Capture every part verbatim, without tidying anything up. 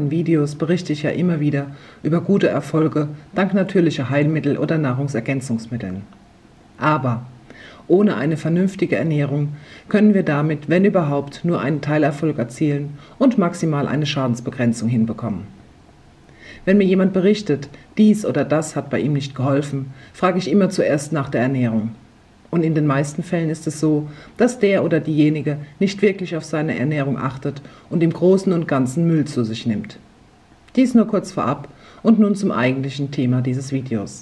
meinen Videos berichte ich ja immer wieder über gute Erfolge dank natürlicher Heilmittel oder Nahrungsergänzungsmitteln. Aber ohne eine vernünftige Ernährung können wir damit, wenn überhaupt, nur einen Teilerfolg erzielen und maximal eine Schadensbegrenzung hinbekommen. Wenn mir jemand berichtet, dies oder das hat bei ihm nicht geholfen, frage ich immer zuerst nach der Ernährung. Und in den meisten Fällen ist es so, dass der oder diejenige nicht wirklich auf seine Ernährung achtet und im Großen und Ganzen Müll zu sich nimmt. Dies nur kurz vorab und nun zum eigentlichen Thema dieses Videos.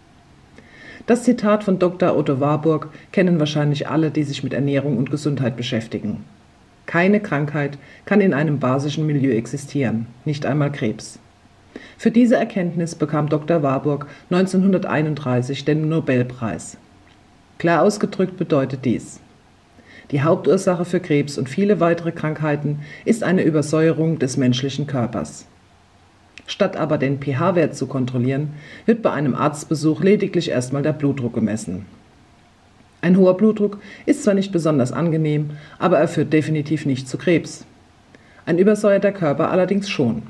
Das Zitat von Doktor Otto Warburg kennen wahrscheinlich alle, die sich mit Ernährung und Gesundheit beschäftigen. Keine Krankheit kann in einem basischen Milieu existieren, nicht einmal Krebs. Für diese Erkenntnis bekam Doktor Warburg neunzehnhunderteinunddreißig den Nobelpreis. Klar ausgedrückt bedeutet dies: Die Hauptursache für Krebs und viele weitere Krankheiten ist eine Übersäuerung des menschlichen Körpers. Statt aber den pH-Wert zu kontrollieren, wird bei einem Arztbesuch lediglich erstmal der Blutdruck gemessen. Ein hoher Blutdruck ist zwar nicht besonders angenehm, aber er führt definitiv nicht zu Krebs. Ein übersäuerter Körper allerdings schon.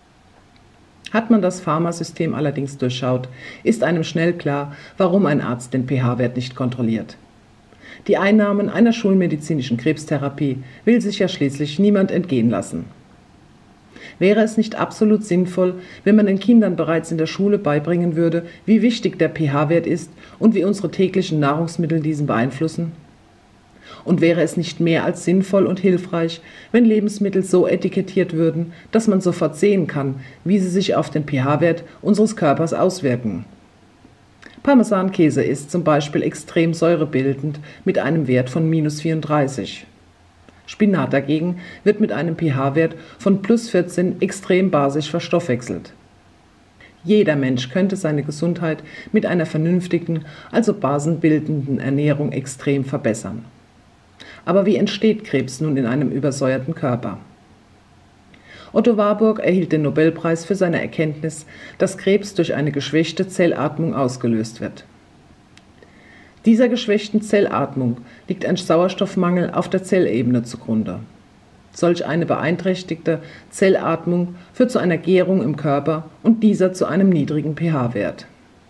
Hat man das Pharmasystem allerdings durchschaut, ist einem schnell klar, warum ein Arzt den pH-Wert nicht kontrolliert. Die Einnahmen einer schulmedizinischen Krebstherapie will sich ja schließlich niemand entgehen lassen. Wäre es nicht absolut sinnvoll, wenn man den Kindern bereits in der Schule beibringen würde, wie wichtig der pH-Wert ist und wie unsere täglichen Nahrungsmittel diesen beeinflussen? Und wäre es nicht mehr als sinnvoll und hilfreich, wenn Lebensmittel so etikettiert würden, dass man sofort sehen kann, wie sie sich auf den pH-Wert unseres Körpers auswirken? Parmesankäse ist zum Beispiel extrem säurebildend mit einem Wert von minus vierunddreißig. Spinat dagegen wird mit einem pH-Wert von plus vierzehn extrem basisch verstoffwechselt. Jeder Mensch könnte seine Gesundheit mit einer vernünftigen, also basenbildenden Ernährung extrem verbessern. Aber wie entsteht Krebs nun in einem übersäuerten Körper? Otto Warburg erhielt den Nobelpreis für seine Erkenntnis, dass Krebs durch eine geschwächte Zellatmung ausgelöst wird. Dieser geschwächten Zellatmung liegt ein Sauerstoffmangel auf der Zellebene zugrunde. Solch eine beeinträchtigte Zellatmung führt zu einer Gärung im Körper und dieser zu einem niedrigen pH-Wert.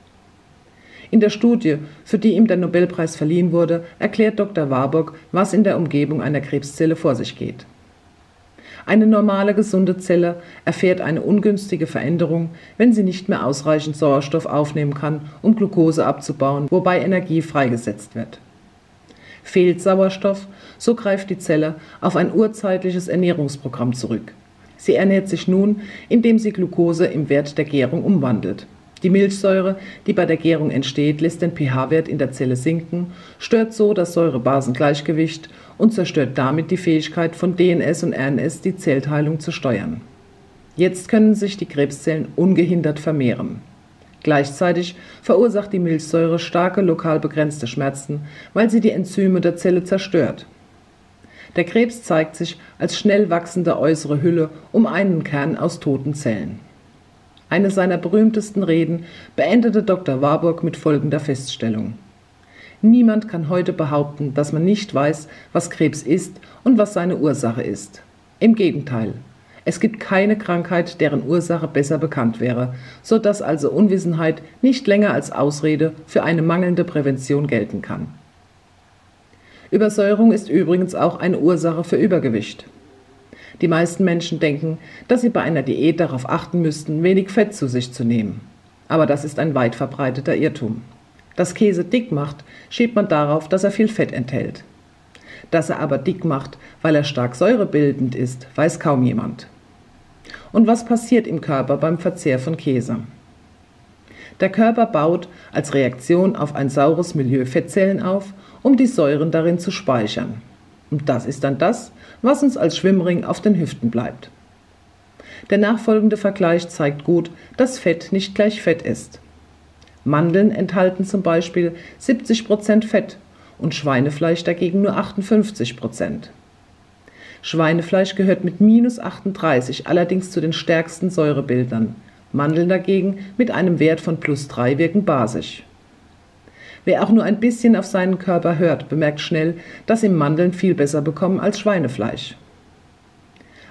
In der Studie, für die ihm der Nobelpreis verliehen wurde, erklärt Doktor Warburg, was in der Umgebung einer Krebszelle vor sich geht. Eine normale, gesunde Zelle erfährt eine ungünstige Veränderung, wenn sie nicht mehr ausreichend Sauerstoff aufnehmen kann, um Glucose abzubauen, wobei Energie freigesetzt wird. Fehlt Sauerstoff, so greift die Zelle auf ein urzeitliches Ernährungsprogramm zurück. Sie ernährt sich nun, indem sie Glucose im Wert der Gärung umwandelt. Die Milchsäure, die bei der Gärung entsteht, lässt den pH-Wert in der Zelle sinken, stört so das Säure-Basen-Gleichgewicht und zerstört damit die Fähigkeit von D N S und R N S, die Zellteilung zu steuern. Jetzt können sich die Krebszellen ungehindert vermehren. Gleichzeitig verursacht die Milchsäure starke lokal begrenzte Schmerzen, weil sie die Enzyme der Zelle zerstört. Der Krebs zeigt sich als schnell wachsende äußere Hülle um einen Kern aus toten Zellen. Eine seiner berühmtesten Reden beendete Doktor Warburg mit folgender Feststellung: Niemand kann heute behaupten, dass man nicht weiß, was Krebs ist und was seine Ursache ist. Im Gegenteil, es gibt keine Krankheit, deren Ursache besser bekannt wäre, so dass also Unwissenheit nicht länger als Ausrede für eine mangelnde Prävention gelten kann. Übersäuerung ist übrigens auch eine Ursache für Übergewicht. Die meisten Menschen denken, dass sie bei einer Diät darauf achten müssten, wenig Fett zu sich zu nehmen. Aber das ist ein weit verbreiteter Irrtum. Dass Käse dick macht, schiebt man darauf, dass er viel Fett enthält. Dass er aber dick macht, weil er stark säurebildend ist, weiß kaum jemand. Und was passiert im Körper beim Verzehr von Käse? Der Körper baut als Reaktion auf ein saures Milieu Fettzellen auf, um die Säuren darin zu speichern. Und das ist dann das, was uns als Schwimmring auf den Hüften bleibt. Der nachfolgende Vergleich zeigt gut, dass Fett nicht gleich Fett ist. Mandeln enthalten zum Beispiel siebzig Prozent Fett und Schweinefleisch dagegen nur achtundfünfzig Prozent. Schweinefleisch gehört mit minus achtunddreißig allerdings zu den stärksten Säurebildern. Mandeln dagegen mit einem Wert von plus drei wirken basisch. Wer auch nur ein bisschen auf seinen Körper hört, bemerkt schnell, dass ihm Mandeln viel besser bekommen als Schweinefleisch.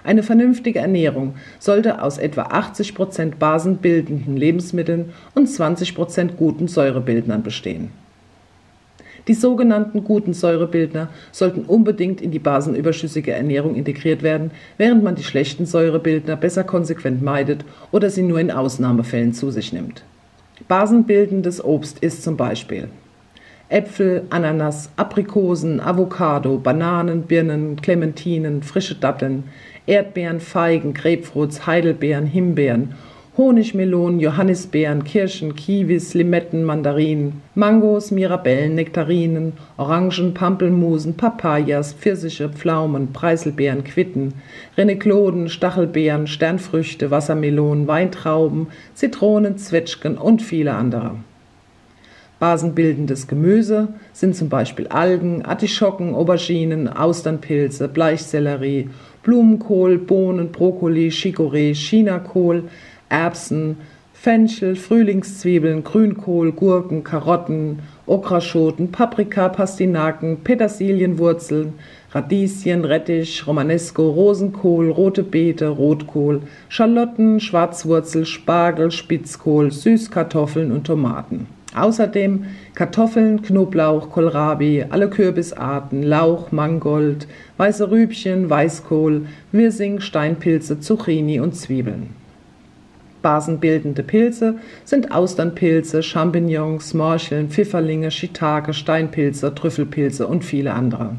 Eine vernünftige Ernährung sollte aus etwa achtzig Prozent basenbildenden Lebensmitteln und zwanzig Prozent guten Säurebildnern bestehen. Die sogenannten guten Säurebildner sollten unbedingt in die basenüberschüssige Ernährung integriert werden, während man die schlechten Säurebildner besser konsequent meidet oder sie nur in Ausnahmefällen zu sich nimmt. Basenbildendes Obst ist zum Beispiel Äpfel, Ananas, Aprikosen, Avocado, Bananen, Birnen, Clementinen, frische Datteln, Erdbeeren, Feigen, Grapefruits, Heidelbeeren, Himbeeren, Honigmelonen, Johannisbeeren, Kirschen, Kiwis, Limetten, Mandarinen, Mangos, Mirabellen, Nektarinen, Orangen, Pampelmusen, Papayas, Pfirsiche, Pflaumen, Preiselbeeren, Quitten, Renekloden, Stachelbeeren, Sternfrüchte, Wassermelonen, Weintrauben, Zitronen, Zwetschgen und viele andere. Basenbildendes Gemüse sind zum Beispiel Algen, Artischocken, Auberginen, Austernpilze, Bleichsellerie, Blumenkohl, Bohnen, Brokkoli, Chicorée, Chinakohl, Erbsen, Fenchel, Frühlingszwiebeln, Grünkohl, Gurken, Karotten, Okraschoten, Paprika, Pastinaken, Petersilienwurzeln, Radieschen, Rettich, Romanesco, Rosenkohl, rote Beete, Rotkohl, Schalotten, Schwarzwurzel, Spargel, Spitzkohl, Süßkartoffeln und Tomaten. Außerdem Kartoffeln, Knoblauch, Kohlrabi, alle Kürbisarten, Lauch, Mangold, weiße Rübchen, Weißkohl, Wirsing, Steinpilze, Zucchini und Zwiebeln. Basenbildende Pilze sind Austernpilze, Champignons, Morcheln, Pfifferlinge, Shiitake, Steinpilze, Trüffelpilze und viele andere.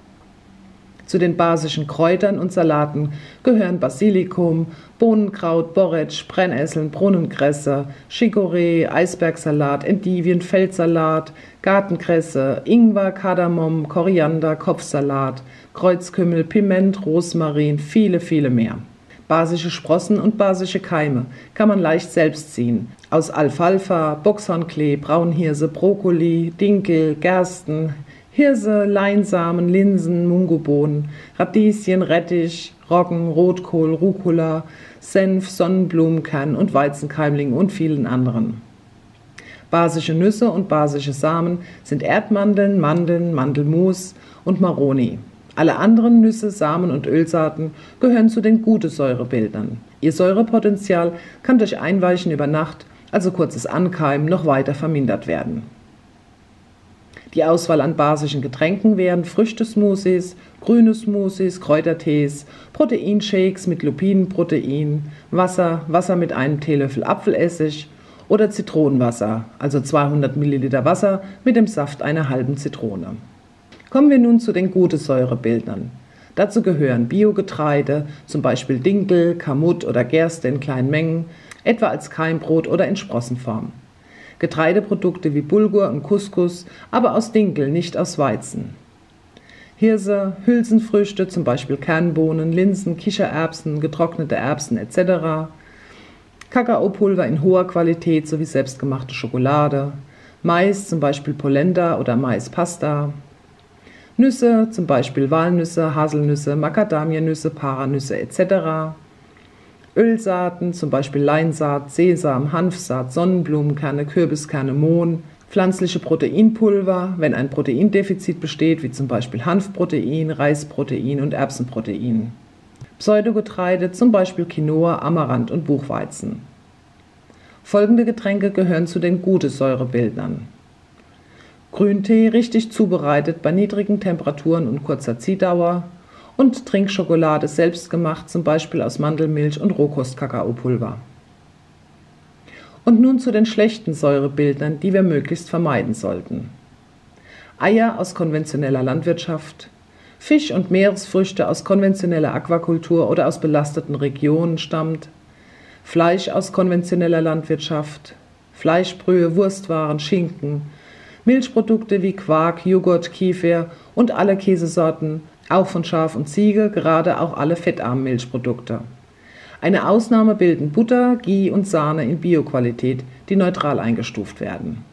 Zu den basischen Kräutern und Salaten gehören Basilikum, Bohnenkraut, Borretsch, Brennesseln, Brunnenkresse, Chicorée, Eisbergsalat, Endivien, Feldsalat, Gartenkresse, Ingwer, Kardamom, Koriander, Kopfsalat, Kreuzkümmel, Piment, Rosmarin, viele, viele mehr. Basische Sprossen und basische Keime kann man leicht selbst ziehen. Aus Alfalfa, Boxhornklee, Braunhirse, Brokkoli, Dinkel, Gersten, Hirse, Leinsamen, Linsen, Mungobohnen, Radieschen, Rettich, Roggen, Rotkohl, Rucola, Senf, Sonnenblumenkern und Weizenkeimling und vielen anderen. Basische Nüsse und basische Samen sind Erdmandeln, Mandeln, Mandelmus und Maroni. Alle anderen Nüsse, Samen und Ölsaaten gehören zu den guten Säurebildern. Ihr Säurepotenzial kann durch Einweichen über Nacht, also kurzes Ankeimen, noch weiter vermindert werden. Die Auswahl an basischen Getränken wären Früchtesmoothies, grüne Smoothies, Kräutertees, Proteinshakes mit Lupinenprotein, Wasser, Wasser mit einem Teelöffel Apfelessig oder Zitronenwasser, also zweihundert Milliliter Wasser mit dem Saft einer halben Zitrone. Kommen wir nun zu den guten Säurebildern. Dazu gehören Biogetreide, zum Beispiel Dinkel, Kamut oder Gerste in kleinen Mengen, etwa als Keimbrot oder in Sprossenform. Getreideprodukte wie Bulgur und Couscous, aber aus Dinkel, nicht aus Weizen. Hirse, Hülsenfrüchte, zum Beispiel Kernbohnen, Linsen, Kichererbsen, getrocknete Erbsen et cetera. Kakaopulver in hoher Qualität sowie selbstgemachte Schokolade. Mais, zum Beispiel Polenta oder Maispasta. Nüsse, zum Beispiel Walnüsse, Haselnüsse, Macadamianüsse, Paranüsse et cetera. Ölsaaten, zum Beispiel Leinsaat, Sesam, Hanfsaat, Sonnenblumenkerne, Kürbiskerne, Mohn, pflanzliche Proteinpulver, wenn ein Proteindefizit besteht, wie zum Beispiel Hanfprotein, Reisprotein und Erbsenprotein. Pseudogetreide, zum Beispiel Quinoa, Amaranth und Buchweizen. Folgende Getränke gehören zu den guten Säurebildern. Grüntee, richtig zubereitet bei niedrigen Temperaturen und kurzer Ziehdauer. Und Trinkschokolade selbst gemacht, zum Beispiel aus Mandelmilch und Rohkostkakaopulver. Und nun zu den schlechten Säurebildern, die wir möglichst vermeiden sollten. Eier aus konventioneller Landwirtschaft, Fisch und Meeresfrüchte aus konventioneller Aquakultur oder aus belasteten Regionen stammt, Fleisch aus konventioneller Landwirtschaft, Fleischbrühe, Wurstwaren, Schinken, Milchprodukte wie Quark, Joghurt, Kefir und alle Käsesorten, auch von Schaf und Ziege, gerade auch alle fettarmen Milchprodukte. Eine Ausnahme bilden Butter, Ghee und Sahne in Bioqualität, die neutral eingestuft werden.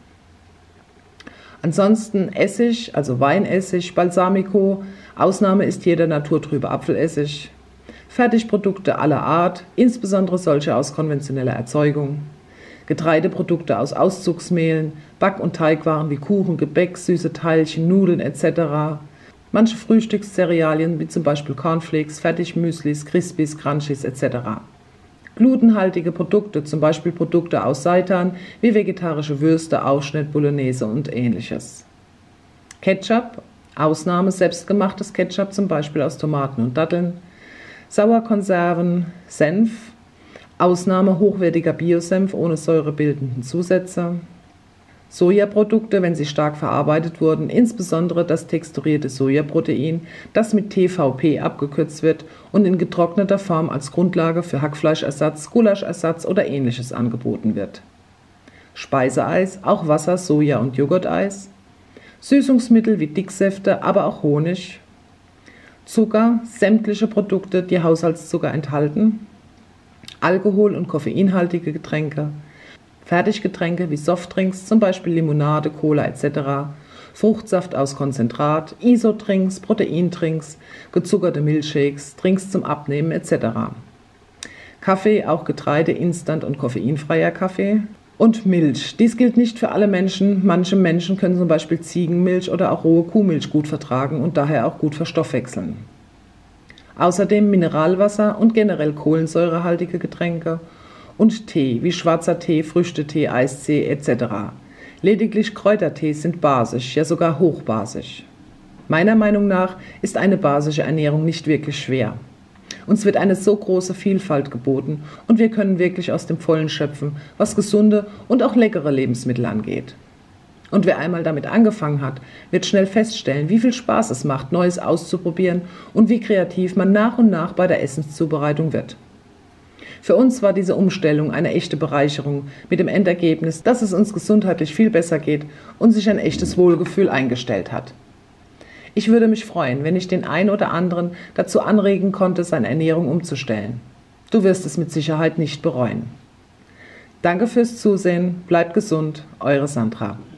Ansonsten Essig, also Weinessig, Balsamico, Ausnahme ist hier der naturtrübe Apfelessig, Fertigprodukte aller Art, insbesondere solche aus konventioneller Erzeugung, Getreideprodukte aus Auszugsmehlen, Back- und Teigwaren wie Kuchen, Gebäck, süße Teilchen, Nudeln et cetera, manche Frühstückscerealien wie zum Beispiel Cornflakes, Fertigmüslis, Crispies, Crunchies et cetera. Glutenhaltige Produkte, zum Beispiel Produkte aus Seitan wie vegetarische Würste, Aufschnitt, Bolognese und ähnliches. Ketchup, Ausnahme selbstgemachtes Ketchup, zum Beispiel aus Tomaten und Datteln. Sauerkonserven, Senf, Ausnahme hochwertiger Biosenf ohne säurebildenden Zusätze. Sojaprodukte, wenn sie stark verarbeitet wurden, insbesondere das texturierte Sojaprotein, das mit T V P abgekürzt wird und in getrockneter Form als Grundlage für Hackfleischersatz, Gulaschersatz oder ähnliches angeboten wird. Speiseeis, auch Wasser-, Soja- und Joghurteis. Süßungsmittel wie Dicksäfte, aber auch Honig. Zucker, sämtliche Produkte, die Haushaltszucker enthalten. Alkohol- und koffeinhaltige Getränke. Fertiggetränke wie Softdrinks, zum Beispiel Limonade, Cola et cetera, Fruchtsaft aus Konzentrat, Isotrinks, Proteindrinks, gezuckerte Milchshakes, Drinks zum Abnehmen et cetera. Kaffee, auch Getreide, Instant- und koffeinfreier Kaffee. Und Milch. Dies gilt nicht für alle Menschen. Manche Menschen können zum Beispiel Ziegenmilch oder auch rohe Kuhmilch gut vertragen und daher auch gut verstoffwechseln. Außerdem Mineralwasser und generell kohlensäurehaltige Getränke. Und Tee, wie schwarzer Tee, Früchtetee, Eistee et cetera. Lediglich Kräutertees sind basisch, ja sogar hochbasisch. Meiner Meinung nach ist eine basische Ernährung nicht wirklich schwer. Uns wird eine so große Vielfalt geboten und wir können wirklich aus dem Vollen schöpfen, was gesunde und auch leckere Lebensmittel angeht. Und wer einmal damit angefangen hat, wird schnell feststellen, wie viel Spaß es macht, Neues auszuprobieren und wie kreativ man nach und nach bei der Essenszubereitung wird. Für uns war diese Umstellung eine echte Bereicherung mit dem Endergebnis, dass es uns gesundheitlich viel besser geht und sich ein echtes Wohlgefühl eingestellt hat. Ich würde mich freuen, wenn ich den einen oder anderen dazu anregen konnte, seine Ernährung umzustellen. Du wirst es mit Sicherheit nicht bereuen. Danke fürs Zusehen, bleibt gesund, eure Sandra.